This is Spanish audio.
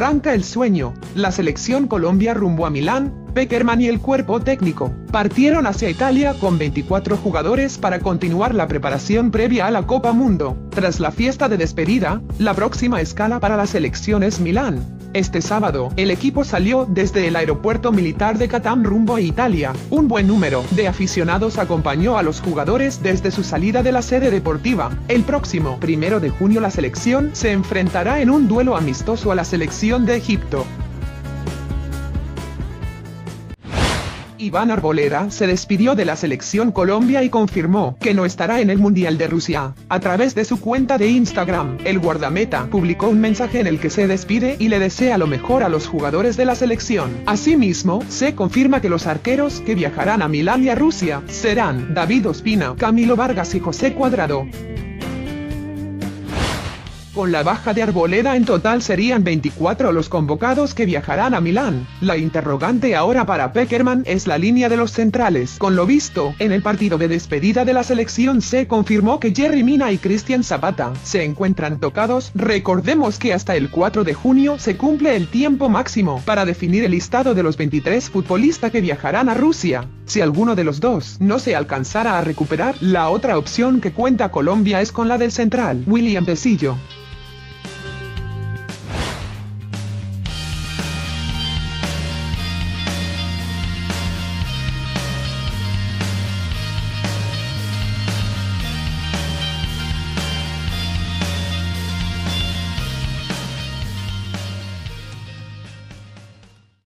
Arranca el sueño. La selección Colombia rumbo a Milán. Pekerman y el cuerpo técnico partieron hacia Italia con 24 jugadores para continuar la preparación previa a la Copa Mundo. Tras la fiesta de despedida, la próxima escala para la selección es Milán. Este sábado, el equipo salió desde el aeropuerto militar de Catán rumbo a Italia. Un buen número de aficionados acompañó a los jugadores desde su salida de la sede deportiva. El próximo 1 de junio la selección se enfrentará en un duelo amistoso a la selección de Egipto. Iván Arboleda se despidió de la selección Colombia y confirmó que no estará en el Mundial de Rusia. A través de su cuenta de Instagram, el guardameta publicó un mensaje en el que se despide y le desea lo mejor a los jugadores de la selección. Asimismo, se confirma que los arqueros que viajarán a Milán y a Rusia serán David Ospina, Camilo Vargas y José Cuadrado. Con la baja de Arboleda en total serían 24 los convocados que viajarán a Milán. La interrogante ahora para Pekerman es la línea de los centrales. Con lo visto, en el partido de despedida de la selección se confirmó que Yerry Mina y Cristian Zapata se encuentran tocados. Recordemos que hasta el 4 de junio se cumple el tiempo máximo para definir el listado de los 23 futbolistas que viajarán a Rusia. Si alguno de los dos no se alcanzara a recuperar, la otra opción que cuenta Colombia es con la del central William Tecillo.